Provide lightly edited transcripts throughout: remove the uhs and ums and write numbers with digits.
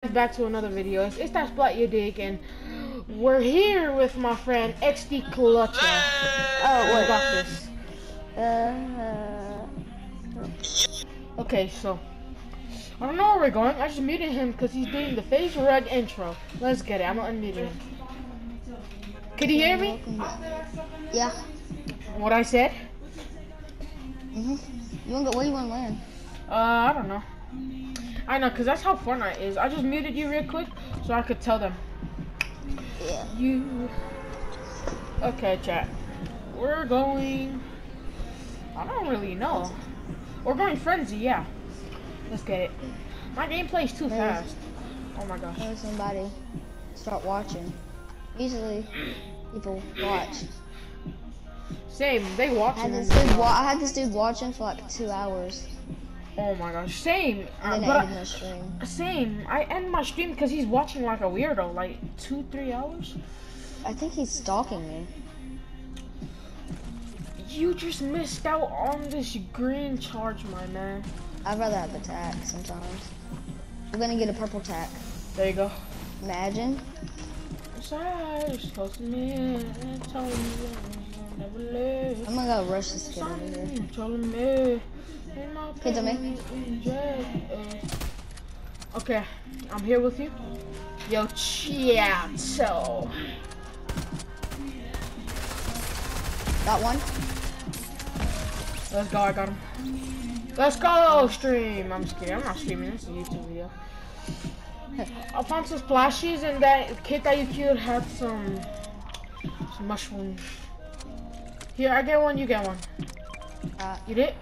Back to another video. It's that Splat You Dig, and we're here with my friend XD Clutcher. Oh, what got this? Okay, so I don't know where we're going. I just muted him because he's doing the face rug intro. Let's get it. I'm not unmuting him. Could you hear me? Yeah. What I said? Where you want to land? I don't know. I know, because that's how Fortnite is. I just muted you real quick so I could tell them. Yeah. You. Okay, chat. We're going. I don't really know. We're going Frenzy, yeah. Let's get it. My gameplay's too fast. Oh my gosh. Let somebody start watching. Usually, people watch. Same, they watch. I had this dude watching for like 2 hours. Oh my gosh, same. And then I ended my stream. Same. I end my stream because he's watching like a weirdo, like 2-3 hours. I think he's stalking me. You just missed out on this green charge, my man. I'd rather have the tack sometimes. We're gonna get a purple tack. There you go. Imagine. I'm gonna go rush this kid over here. Kids on me. Okay, I'm here with you. Yo, Chiato. Got one. Let's go, I got him. Let's go, stream. I'm just kidding, I'm not streaming, this is a YouTube video. I found some splashies, and that kid that you killed had some mushrooms. Here, I get one, you get one. You did?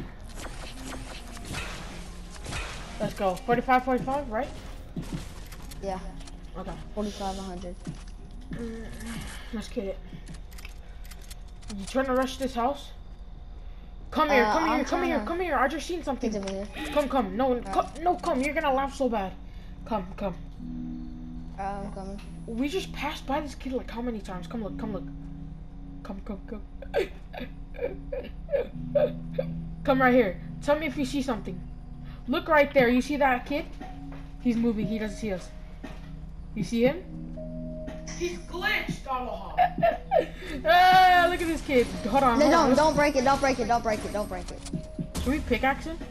Let's go. 45, 45, right? Yeah. Okay. 45, 100. Let's get it. You trying to rush this house? Come here, come here. I just seen something. Come. No, come. You're gonna laugh so bad. Come. I'm coming. We just passed by this kid like how many times? Come look. Come. Come right here. Tell me if you see something. Look right there. You see that kid? He's moving. He doesn't see us. You see him? He's glitched, Aloha. Look at this kid. Hold on. No, don't break it. Don't break it. Should we pickaxe him?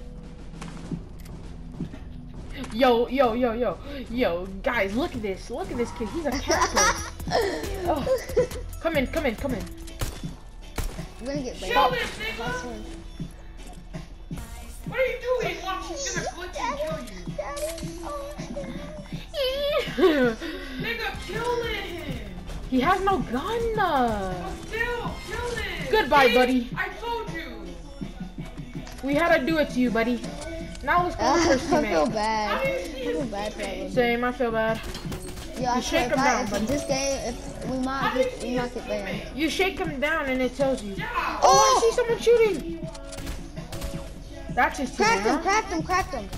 Yo, guys, look at this. Look at this kid. He's a cat. Oh. Come in. I'm gonna get baited. Show this, nigga. What are you doing? Watch, he's gonna glitch and kill you. Daddy. Oh. Nigga, kill him. He has no gun. But still, kill him. Goodbye, buddy. I told you. We had to do it to you, buddy. Now let's go on first teammate. I feel bad. I feel bad for him. Same, I feel bad. Yeah, you shake him down, buddy. This game, we might get banned. You shake him down and it tells you. Oh, I see someone shooting. That's his teammate. Cracked him.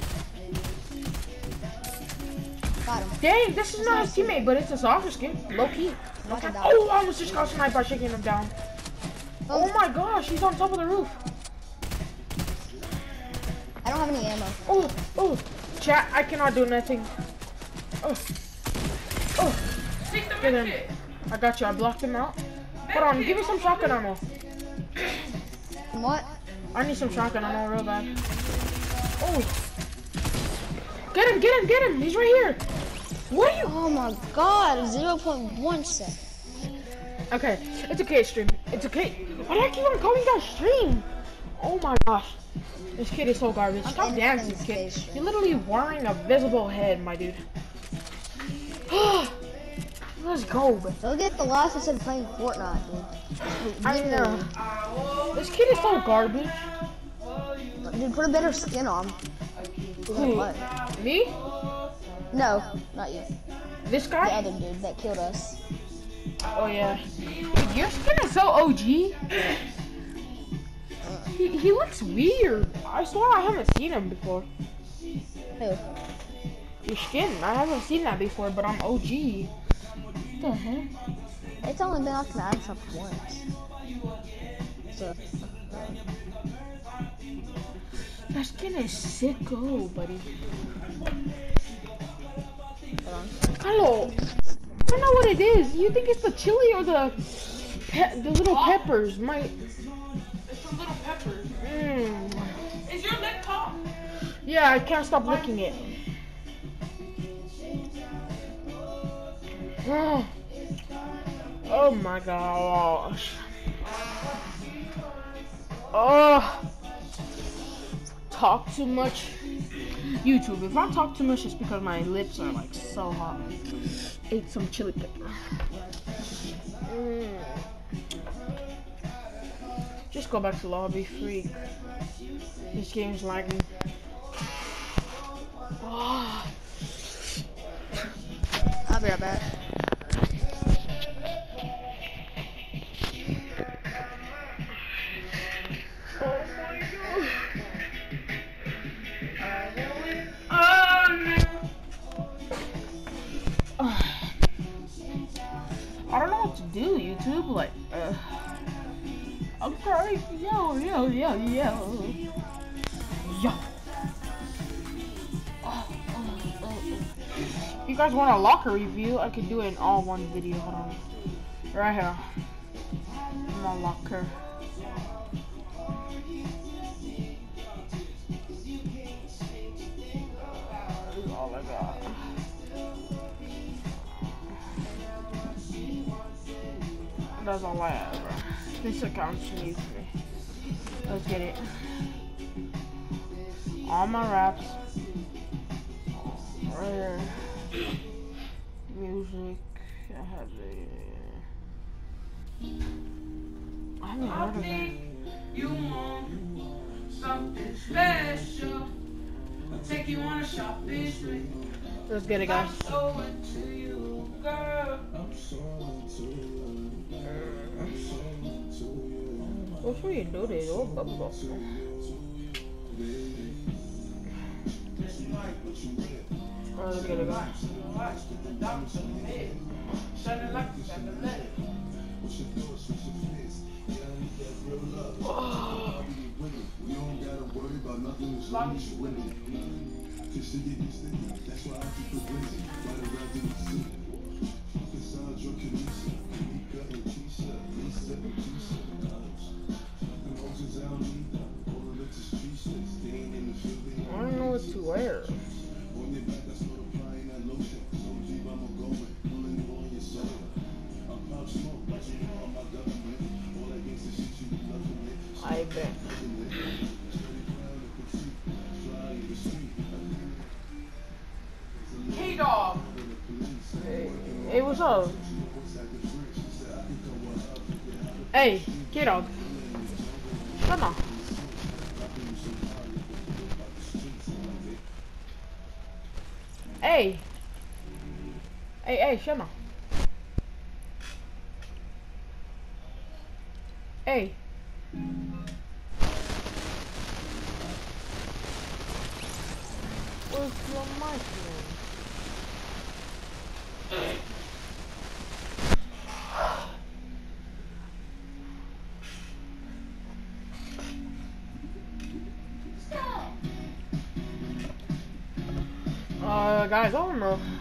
Got him. Dang, this is not his teammate, but it's a soccer skin. Low key. Oh, I almost just got sniped by shaking him down. Oh my gosh, he's on top of the roof. I don't have any ammo. Oh, chat, I cannot do nothing. Oh. Get him. I got you. I blocked him out. Hold on, give me some shotgun ammo. What? I need some shotgun ammo real bad. Oh. Get him. He's right here. What are you? Oh my god, 0.1 sec. Okay, it's okay, stream. It's okay. Why do I keep on calling that stream? Oh my gosh. This kid is so garbage. Stop dancing, kid. You're literally wearing a visible head, my dude. Let's go, bro. Look at the last instead of playing Fortnite, dude. I know. This kid is so garbage. Dude, put a better skin on. Who? Me? No, not you. This guy? The other dude that killed us. Oh yeah. Your skin is so OG. He looks weird. I swear I haven't seen him before. Who? Your skin. I haven't seen that before, but I'm OG. What the heck? It's only been off the shop once. So. That skin is sicko, buddy. Hello. I don't know what it is. You think it's the chili or the little peppers? It's the little peppers. Is your lip top? Yeah, I can't stop licking it. Oh my gosh. Oh. Talk too much. YouTube, if I talk too much, it's because my lips are like so hot. Ate some chili pepper. Just go back to lobby, freak. This game's lagging. Oh. I'll be right back. I don't know what to do, YouTube. Like, okay, yo. If you guys want a locker review, I could do it in all one video. Hold on, right here. My locker. This is all I got. That's all I have, bro. This account's new to me. Let's get it. All my raps. Right here. Music. I have I haven't heard of that. You want something special. I'll take you on a shopping spree. Let's get it, guys. I'm so into you, girl. What should you do this? Oh, bubble. Let's get it, guys. I don't know what to wear. I bet. Hey, dog. Hey, what's up? Hey, K-Dog. Come on. Hey. Hey, Shema. Hey. Where's your mic, man? Guys, I don't know.